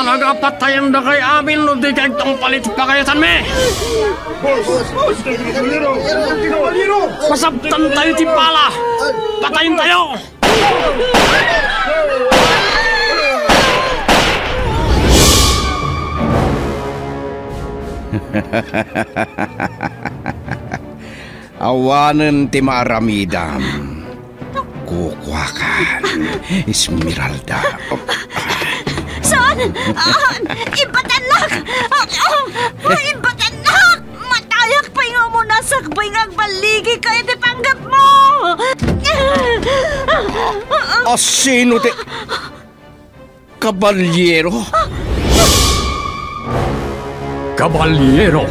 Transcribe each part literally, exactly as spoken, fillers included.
talaga patayan na kay amin no di kay itong palit pa kayo san me. Masabtan tayo ti pala. Patayin tayo. Awanan ti Maramidam. Kukwakan, Esmeralda. Saan? Ah, ibatanak! Ah, ibatanak! Matayak pa nga mo nasakbay nga baligi kayo di panggap mo! O sino ti... Kabalyero? Kabalyero!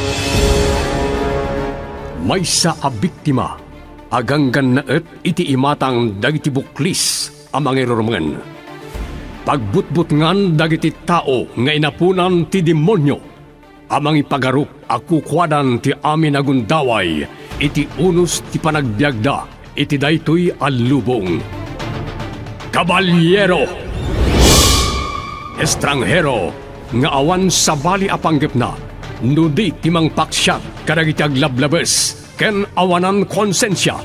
May sa abiktima, aganggan na et iti imatang dagiti buklis amang irurungan. Pagbutbut ngan dagiti tao nga inapunan ti demonyo, amang ipagarup akukwadan ti amin agundaway, iti unos ti panagbiagda, iti daytoy alubong. Kabalyero! Estranghero, nga awan sa bali apanggip na, nudi timang paksyat kadagiti aglablabes ken awanan konsensya.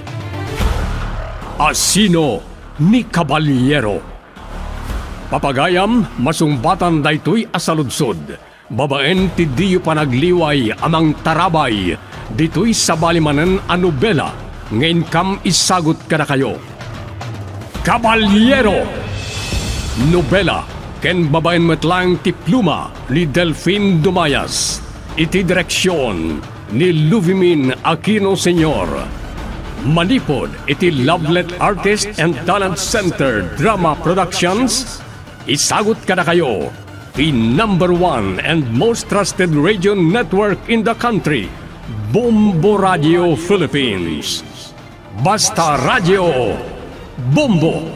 Asino ni Kabalyero. Papagayam masumbatan daytoy asaludsod. Babaen ti diyo panagliway amang tarabay ditoy sa balimanen a nobela ngayon kam isagot kada kayo. Kabalyero. Nobela ken babaen metlang ti pluma ni Delphine Dumayas. Iti direksyon ni Luvimin Aquino Senior. Manipod iti Lovelet Artist and Talent Center Drama Productions. Isagot kada kayo, the number one and most trusted radio network in the country, Bombo Radio Philippines. Basta Radio Bombo.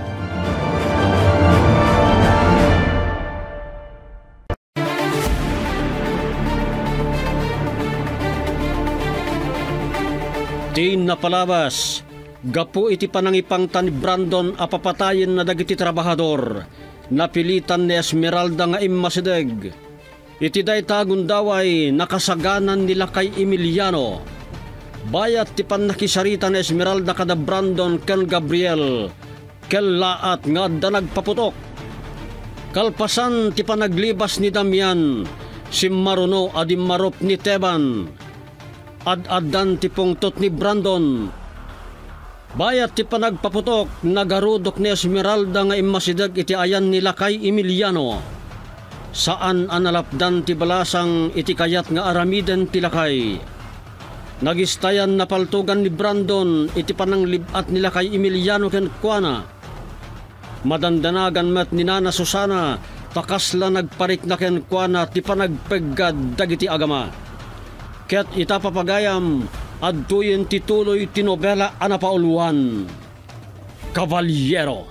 Di napalabas, gapu iti panangipang tan Brandon apapatayin na dagiti trabahador, napilitan ni Esmeralda nga immasideg. Iti dayta gundaway nakasaganan nila kay Emiliano. Bayat ti panakisarita ni Esmeralda kada Brandon ken Gabriel, kel laat nga da nagpaputok. Kalpasan ti panaglibas ni Damian, si Maruno adim marop ni Teban. Ad-adan ti pungtot ni Brandon. Bayat ti panagpaputok, nagarudok ni Esmeralda nga imasidag iti ayan nila kay Emiliano. Saan analapdan ti balasang iti kayat nga aramiden ti lakay. Nagistayan na paltugan ni Brandon iti pananglibat nila kay Emiliano ken kuana. Madandanagan met ni Nana Susana, takasla nagparik na ken kuana ti panagpeggad dagiti agama. Ket itapapagayam, adtuyen tituloy tinobela anapauluan. Kabalyero.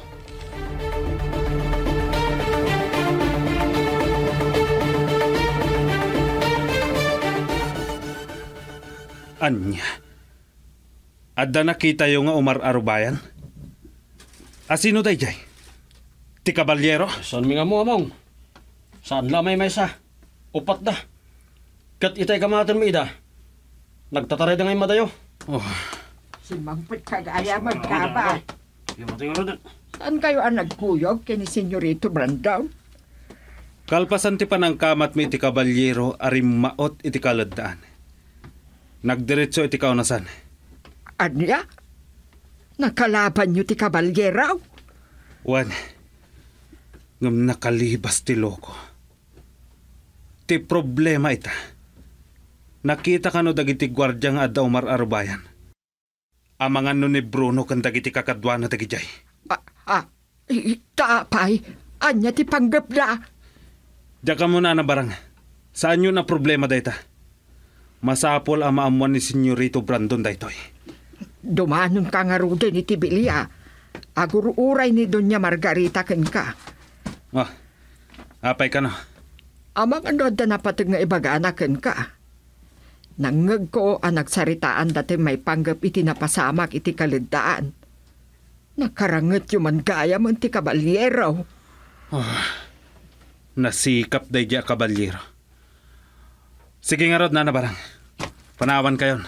Anya, adda nakita yung nga Umar Arubayan? Asino day jay? Ti Kabalyero? Saan mi nga mo among? Saan lamay may sa? Upat da. Kat itay kamatan mo ida. Nagtataray da ngayon madayo. Oh. Si Mangpit kagaya magkaba. Saan kayo ang nagkuyog kini Senyorito Brandon? Kalpasan ti panangkamat mi iti Kabalyero arim maot iti kaladaan. Nagdiretso iti kaunasan. Anya? Nakalaban nyo ti Kabalyero? Wan, ngam nakalibas ti loko. Ti problema ita. Nakita ka no dagiti gwardya nga adda Umar Arubayan. Amangan no ni Bruno kan dagiti kakadwa na dagijay. Ah, ah, itapay. Anya ti panggap na. Diya ka muna na barang. Saan yun na problema dayta? Masapol ang maamuan ni Senyorito Brandon daytoy. Dumanon ka nga rude ni Tibilia. Aguruuray ni Doña Margarita ken ka. Oh, apay ka no. Amang ano da napatag nga ibagana ken ka. Nangag ko ang nagsaritaan dati may panggap iti napasamak iti kalidaan. Nakarangat yung man gaya man ti Kabalyero. Oh, Nasikap day diya kabalyero. Sige nga rod, Nana Barang. Panawan kayon.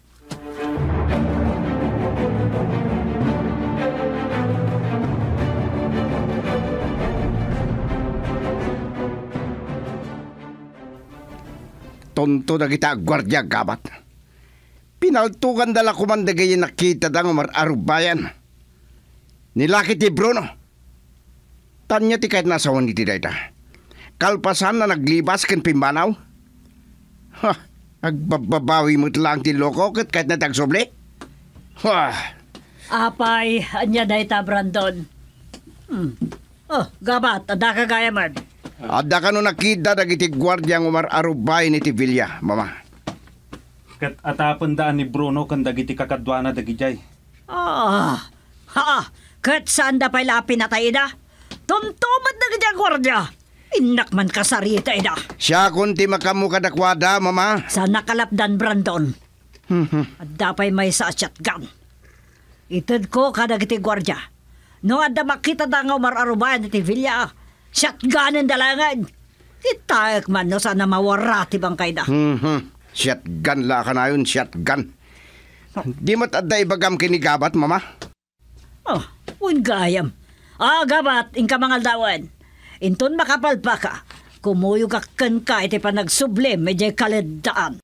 Tonto na kita gwardya gabat. Pinaltukan dala kumandagay nakita da ng Arubayan. Nilakit ti Bruno. Tanya ti kahit nasawan ni ti dayta. Kalpasan na naglibas ken pimbanaw. Ha, agbababawi mo lang ti loko ket kahit na tagsobli. Ha. Apay, anya dayta Brandon. Hmm. Oh, gabat, ada ka gaya man. Ada ka no nakita dagiti gwardyang Umar Arubay ni ti Villa, mama. Kat atapon daan ni Bruno kan dagiti kakadwana dagijay. Ah, ha, kat saan da pa'y lapin na tayo da? Tuntumad na ganyang gwardya. Inak man kasarita ida. Siya kunti makamu kadakwada, mama. Sa nakalapdan Brandon. At dapay may sa shotgun. Itad ko kadagiti gwardya. No adda makita da nga Umar Arubay ni ti Villa. Shotgunan dalangan. Itayak man no sana mawarati bang kayda. Hmm, shotgun la ka na yun, shotgun. Di mo't adda ibagam kinigabat, mama? Oh, un gayam. Ah, gabat, inka mga dawan. Inton makapalpa ka, kumuyo ka kan ka iti pa nagsublim, medyo kaledaan.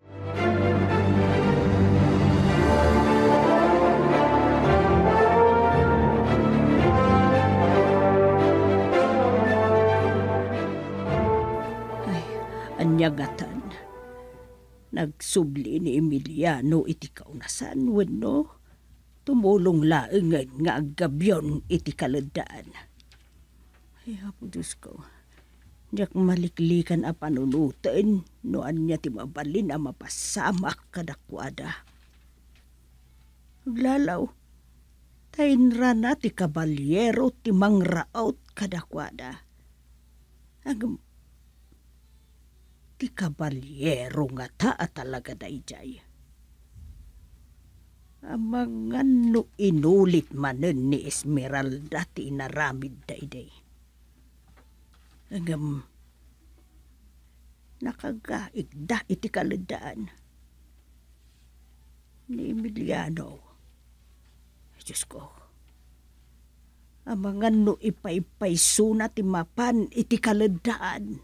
Anyagatan. Nagsubli ni Emiliano iti kaunasan, wano. Tumulong laengan nga agabyon iti kaladaan. Ay, hapo Diyos ko. Diyak maliklikan a panunutan, noan niya ti mabalin a mapasamak kadakwada. Maglalaw, tainra na ti kabalyero ti mangraot kadakwada. Agam, ti kabalyero nga ta at talaga dayjay. Amang ano inulit manen ni Esmeralda ti inaramid dayday. Agam, nakagaigda iti kaladaan ni Emiliano. Diyos ko, amang ano ipaypayso na ti mapan iti kaladaan.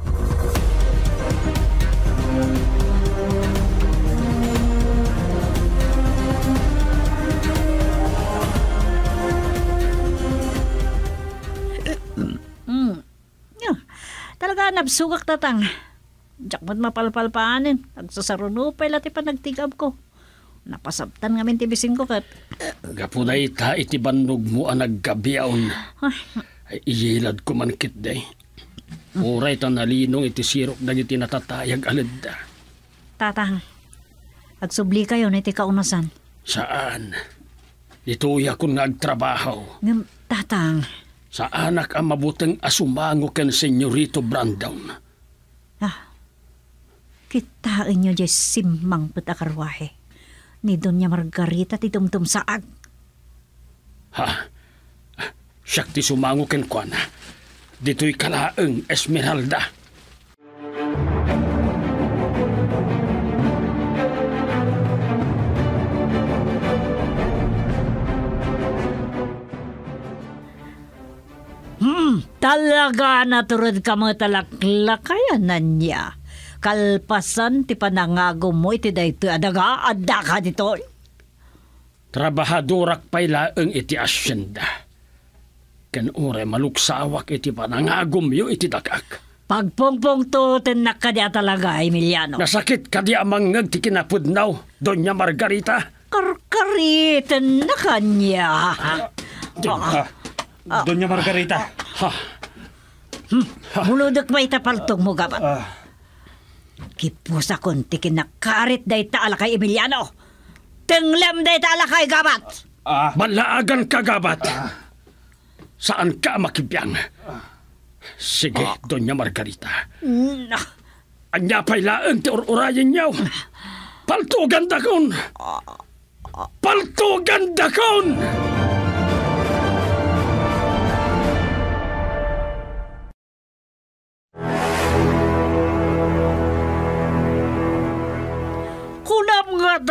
Mm. Yeah. Talaga nabsugak tatang. Jakmat mapalpalpaanin. Nagsasarunupay lati pa nagtigab ko. Napasabtan nga min tibising ko kat. Gapunay ta iti bandog mo ang naggabiyaon. Ay iyilad ko man kit day. Uray ta nalinong iti sirok dagiti natatayag alad. Tatang, agsubli kayo na iti kaunasan. Saan? Ituya ko nagtrabaho. Ngam, tatang. Sa anak ang mabuteng asumango ken Senyorito Brandon. Ah, kitain nyo dyan simang patakarwahe. Ni Doña Margarita ti tumtum saag. Ha? Siyak ti sumango ken kuana. Dito'y kalaeng Esmeralda. Hmm, talaga naturod ka mo talaklakayanan niya. Kalpasan ti panangago mo iti dayto adaga adda ka dito. Trabahadorak pay laeng iti asyenda. Ken ure maluksawak iti panangagom yo iti dagak. Pagpongpong to tenak ka diya talaga, Emiliano. Nasakit ka di amang ti kinapudnaw, Doña Margarita. Karkaritan na kanya. Ah, Doña Margarita. Ha? Muludok ba itapaltog mo gabat? Ah, Kipusa kon ti kinakarit day taala kay Emiliano. Tenglem day taala kay gabat. ah, Manlaagan ka gabat. Saan ka makibiyang? Sige, Doña Margarita. Mm, ah, Anya pa'y laeng ti ururayan niyaw. Paltugan dakon! Paltugan dakon!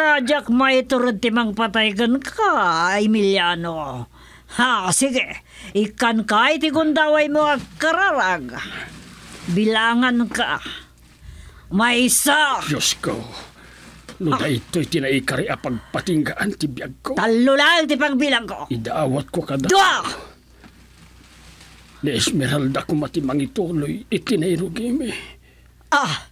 Jack, may turod timang pataygan ka, Emiliano. Ha, sige. Ikan ka, iti kundaway mo at kararag. Bilangan ka. May isa. Diyos ko. No da ito'y tinaikari a pagpatinggaan ti biyag ko. Talo lang ti pagbilang ko. Idaawat ko kada. Dua! Ni Esmeralda ko matimang ituloy itinairugimi. Ah!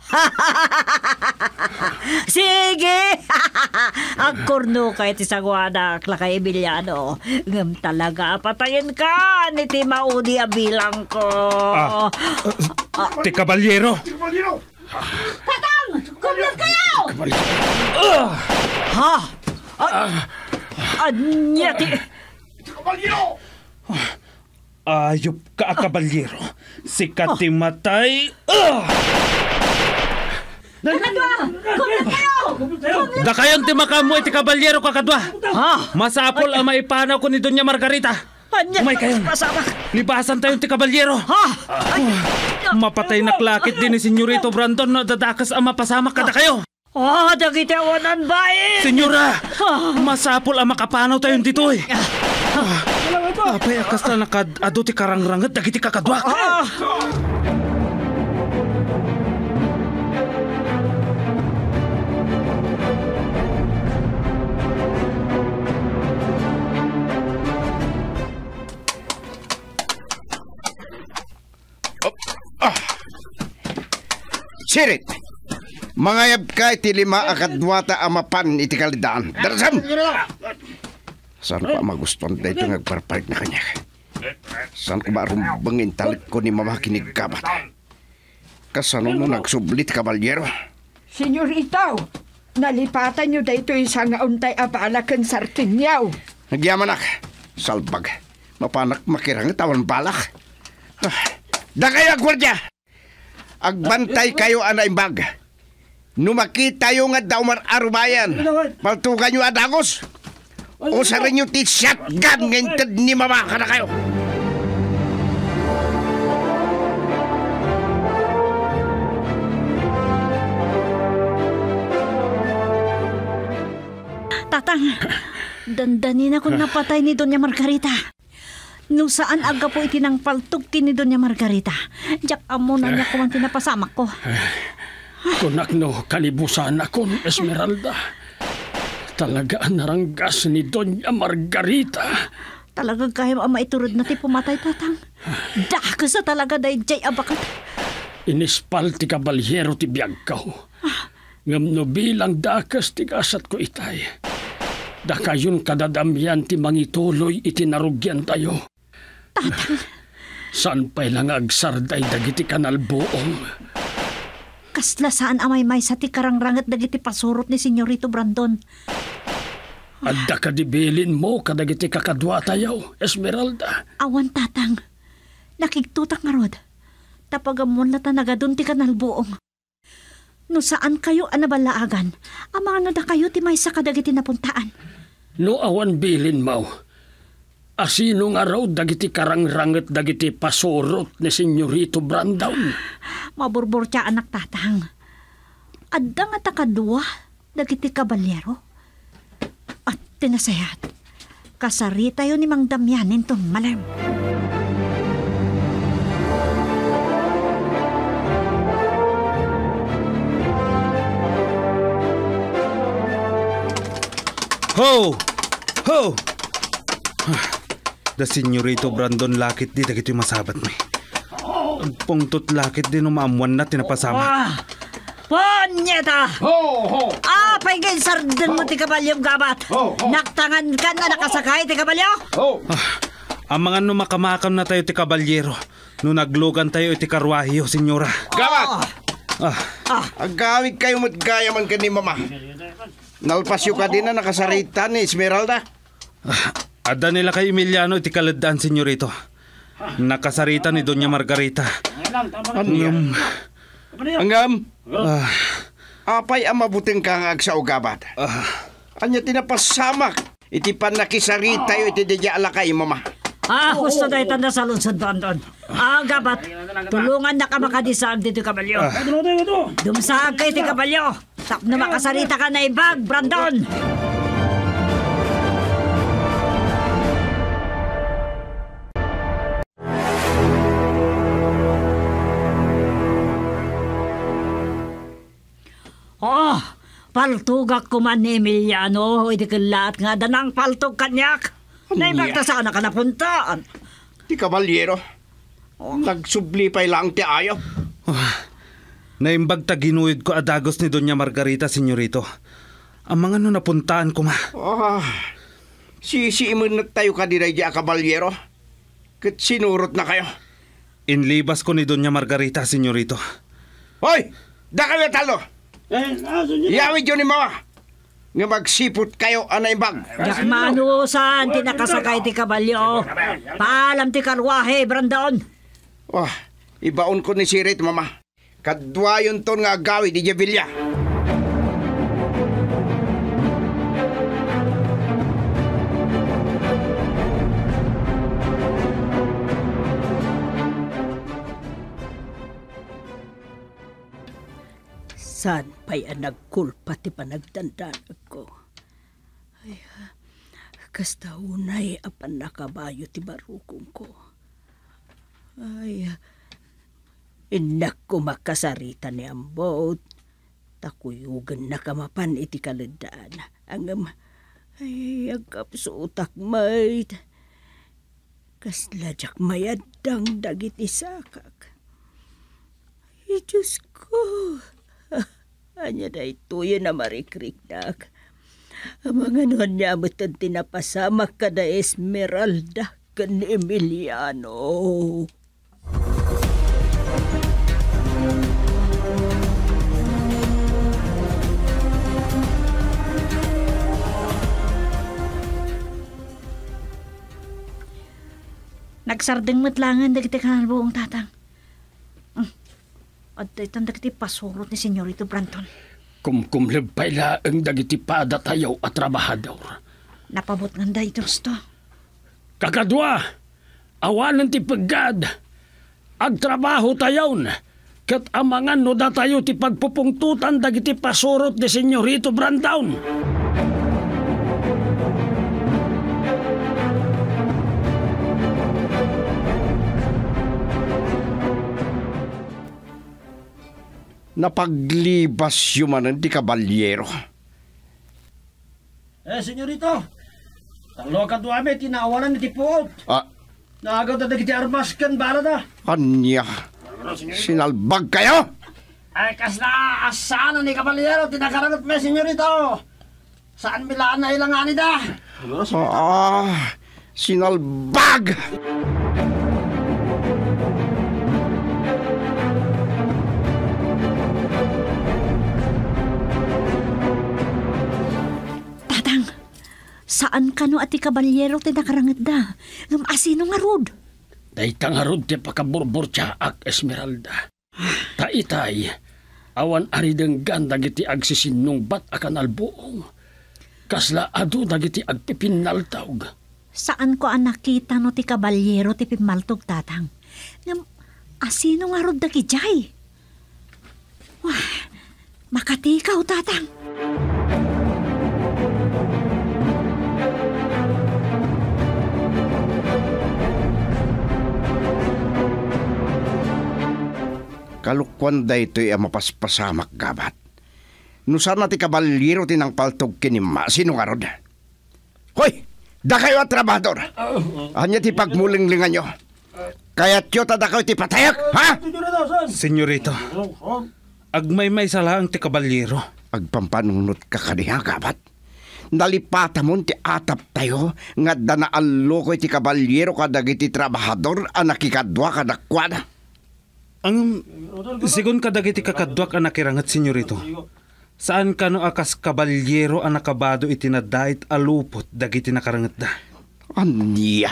Sige! Agkurno kay ti sagwadak la kay Emiliano. Ngam talaga patayin ka ni ti maudi a bilang ko. Ah, uh, ti kabalyero. Tatang! Kumlat kayo! Uh, Ha? Ah, anya ti... Ayop ka, kabalyero. Sikat ti matay. Ah! Kakadwa! Kumlat kayo! Da kayon ti makamu iti kabalyero kakadwa. Ha? Masapol ang maipanaw ko ni Doña Margarita. Anya! Umay kayo. Pasama! Libasan tayo ti kabalyero. Ha? Mapatay na klakit din ni Senyorito Brandon na dadakas ang mapasamak kada kayo. Oh, dagiti awanan ba eh! Senyora, masapol ang makapanaw tayo dito eh. Apay akas na nakad-ado ti karangrangat dagiti kakadwak. Sirit! Mangayab ka iti lima akadwata amapan iti kalidaan. Darasam! Saan ko magustuhan na ito nagparpalit na kanya? Saan ko marumbangin talit ko ni mama kinigkabat? Kasano mo nagsublit, kabalyero? Senyorito, nalipatan nyo dito isang untay abalakan sartinyaw. Nagyamanak, salbag. Mapanak makirang tawan balak. Ah, da kayo, gwardya! Agbantay kayo anay bag. Numakita yung nga daw mar-arubayan. Paltukan nyo adagos. O sa rin yung ti-shotgun ngintad ni mama ka na kayo. Tatang, dandanin ako napatay ni Doña Margarita. No saan aga po itinang paltog ti ni Doña Margarita. Diyak amo na niya kuman tinapasamak ko. Kunak no, kalibusan akon, Esmeralda. Talaga naranggas ni Doña Margarita. Talaga kayo ang maiturod na ti pumatay, tatang. Dakas sa talaga dahi jay abakat. Inispal ti kabalyero ti biyag ka. Ngam no bilang dakas ti gasat ko itay. Da kayon kadadamyan ti mangituloy itinarugyan tayo. Tatang. Saan pa'y lang agsarday dagiti kanalbuong. Kasla saan amay may sa ti karangrangat dagiti pasurot ni Senyorito Brandon. Adda ka dibilin mo kadagiti kakadwa tayo, Esmeralda. Awan, tatang. Nakigtutak nga rod. Tapagamon na tanagadun ti kanalbuong. No saan kayo anabalaagan, amano da kayo ti may sa kadagiti napuntaan. No awan bilin mo. Asino nga raw dagiti karangrangat dagiti pasurot ni Senyorito Brandon. Maburbor siya anak, tatang. Adda nga takadwa dagiti kabalyero. At tinasayat, kasari tayo ni Mang Damianin tong malam. Ho! Ho! Da Senyorito Brandon lakit di dagiti masabat mi. Pungtot lakit din umaamuan na tinapasama. Ah! Ponyeta! Ho, ho! Ah, paigin sardan mo ti kabalyong gabat. Oh, oh. Naktangan ka na nakasakay ti kabalyo. Ho! Ah, ang mga numakamakam na tayo ti kabalyero. No naglugan tayo iti karwahiyo, senyora. Gabat! Ah, Agamit kayo matgayaman ka ni mama. Nalpasyo ka din na nakasarita ni Esmeralda. ah, ada nila kay Emiliano iti kaladaan, senyorito. Nakasarita ni Doña Margarita. Angam. Angam. Ah, Apay ang mabuting kangag sa ugabat. ah, Anya tinapasamak. Iti pan nakisarita yo iti dadya alakay mama. Ah, gusto tayo tanda sa lunsod, Brandon. Ah, gabat. Tulungan na ka makadisag dito kabalyo. Dumsag kay ti kabalyo. Tap na makasarita ka na ibag, Brandon! Oh, paltugak ko man ni Emiliano. Hindi ka lahat nga danang paltog kanyak. Naibagta sana ka napuntaan. Ti kabalyero, nagsubli lang ti ayaw. Oh, naimbag ta ginuid ko adagos ni Doña Margarita, senyorito. Ang mga no napuntaan ko ma. Oh, sisiimun na tayo ka diray di kabalyero. Kat sinurot na kayo. Inlibas ko ni Doña Margarita, senyorito. Hoy! Da kayo talo! Eh, Yawid yun ni mama. Nga magsipot kayo anay bag. Yak manusan, tinakasakay ti kabalyo. Paalam ti karwahe, Brandon. Oh, ibaon ko ni Sirit, mama. Kadwayon ton nga agawi di Javilya. San pa'y nagkulpa ti panagdandanag ko. Ay, kasta unay apan nakabayo ti barukong ko. Ay, inak ko makasarita ni ambot. Takuyugan na kamapan iti kalendaan. Ang, ay, agap suutak may. Kasladyak mayadang dagiti sakak. Ay, Diyos ko. Anya na ito yun na marikriknak. Ang mga nuhan niya amatan tinapasamak ka na Esmeralda kan Emiliano. Nagsardeng matlangan dagiti kanal buong tatang. At itong dagiti pasurot ni Senyorito Brandon. Kumkumlibay laeng dagiti pada tayo at trabahador. Napabot nga da itos to. Kakadwa, awanan ti paggad. Agtrabaho tayon. Kat amangan no da tayo ti pagpupungtutan dagiti pasurot ni Senyorito Brandon. Napaglibas yumanan ti kabalyero. Eh, senyorito, talo ka duwame, tinaawalan ni Tipot. Ah, Naagaw na nagiti armas kan bala na. anya, sinalbag kayo? Ay, kas na, asaan ni Kabalyero, tinakaragot me, senyorito. Saan milaan na ilangan da? Ah, sinalbag! Saan ka no ati kabalyero ti nakarangat da? Ngam asino nga rod? Daytang harod ti pakaburbor ak Esmeralda. Taitay, awan arideng ganda giti agsisinong bat akan albuong. Kasla adu dagiti agpipinaltawg. Saan ko ang nakita no ti kabalyero ti pimaltog tatang? Ngam asino nga rod dagi jay? Wah, makatikaw tatang. Kalukwan da ito'y mapaspasamak gabat. Nusan na ti kabalyero tinang paltog kinima, sino nga rod? Hoy! Da kayo at trabador! Anya ti pagmulinglingan nyo? Kaya't yun tada kayo ti patayak, ha? Senyorito, agmay-may salaang ti kabalyero. Agpampanunot ka kaniya gabat. Nalipata mo ti atap tayo nga danaallo ko ti kabalyero kadagiti trabahador ang nakikadwa kadakwada. Ang sigon ka dagiti kakadwak ang nakirangat, senyorito. Saan ka no akas kabalyero ang nakabado itinadait alupot dagiti nakarangat da? Aniya?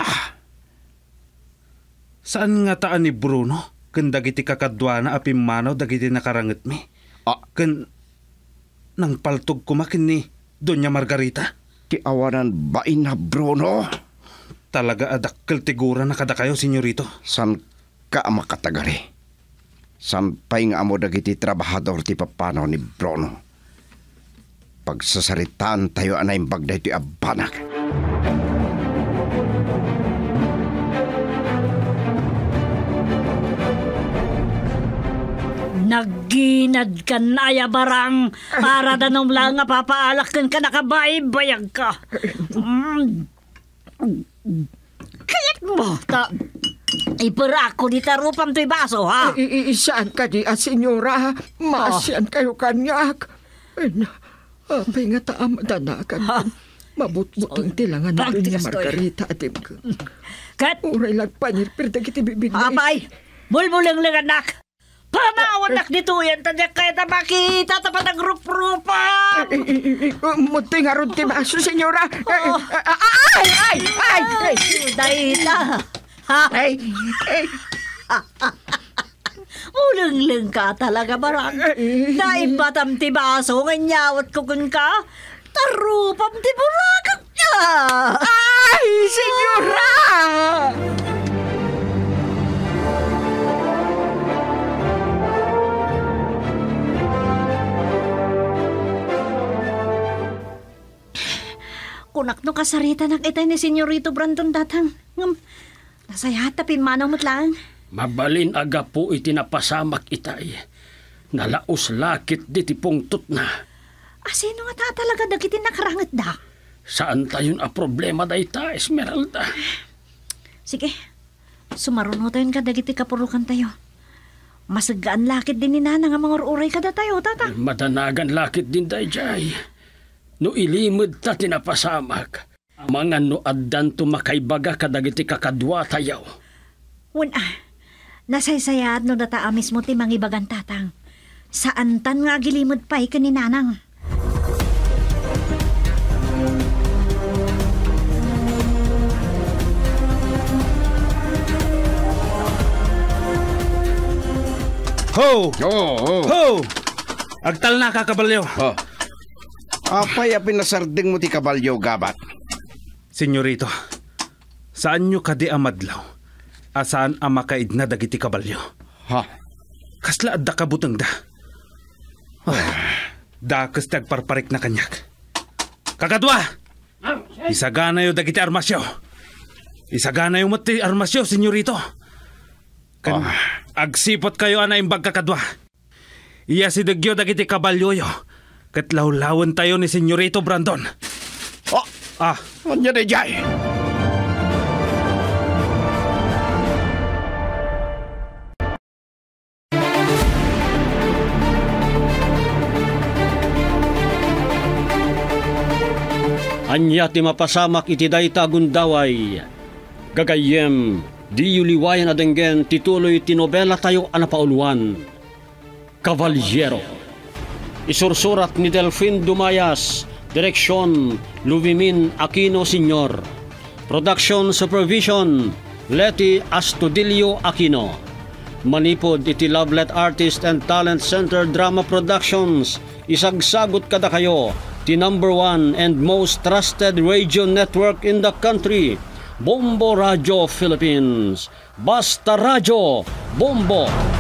Saan nga taan ni Bruno? Kan dagiti kakadwa na apimanaw dagiti nakarangat mi? Ah. Kan nang paltog kumakin ni Doña Margarita? Ti awanan bain na Bruno? Talaga adakkel tigura na kada kayo, senyorito. San ka makatagari? Sampay nga amo dagiti trabahador ti papanaw ni Bruno. Pagsasaritaan tayo anay bagday ti abanak. Nagginad ka na ya barang para danom lang nga papaalak kan ka nakabaybayag ka. Mm. Kayat mo ta ipara ako di tarupam to'y baso ha. Iisaan ka di a senyora, maasyan kayo kanyak. Apay nga taam danakan. Mabut-buting tilangan na rin ni Margarita atim ka. Kat? Uray lagpanir pero dagiti bibigay. Apay, bulbulang lang anak. Panawanak dito yan, tadyak kaya na makita tapat ang rup-rupa. Munti nga ron timaso, senyora. Ay, ay, ay, ay. Dahil ha? Ay, ay. Ulang-lang ka talaga, barang. Dahil batam tibaso, nganyawat ko kun ka, tarupam tiburagak ka. Ay, senyora! Kunak no kasarita ng itay ni Senyorito Brandon datang. Ngam, nasaya tapin manang matlaan. Mabalin aga po iti napasamak itay. Nalaos lakit di tipungtot na. Ah, sino nga ta talaga dagiti nakarangat da? Saan tayon a problema da ita, Esmeralda? Sige, sumaruno tayo ka dagiti kapurukan tayo. Masagaan lakit din ni Nana nga mga uray ka da tayo, tata. Madanagan lakit din day jay. No ilimod ta tinapasamak. Mga no addan tumakaybaga kadagiti kakadwa tayaw. Wala, nasaysayad no data mismo ti mangibagan tatang. Saan tan nga gilimod pa'y kaninanang? Ho! Oo, oo. Ho! Agtal na kakabalyo. Oh. Apay a pinasarding mo ti kabalyo, gabat. Senyorito, saan nyo kadi amadlaw? Asaan ang makaid na dagiti kabalyo? Ha? Kasla adda kabutang da. Oh, dakas tagparparik na kanyak. Kakadwa! Isagana yo dagiti armasyo. Isagana yo mati armasyo, senyorito. Kan oh. Agsipot kayo ana imbag kakadwa. Iya si dagyo dagiti kabalyo yo. Katlawlawan tayo ni Senyorito Brandon. Oh! Ah! Ano na jay? Anya ti mapasamak iti dayta gundaway. Gagayem, di yuliwayan adenggen tituloy ti nobela tayo anapauluan. Cavaliero. Isursurat ni Delfin Dumayas, Direksyon Luvimin Aquino Senior. Production Supervision Leti Astudillo Aquino. Manipod iti Lovelet Artist and Talent Center Drama Productions. Isagsagot kada kayo the number one and most trusted radio network in the country, Bombo Radio Philippines. Basta Radio Bombo.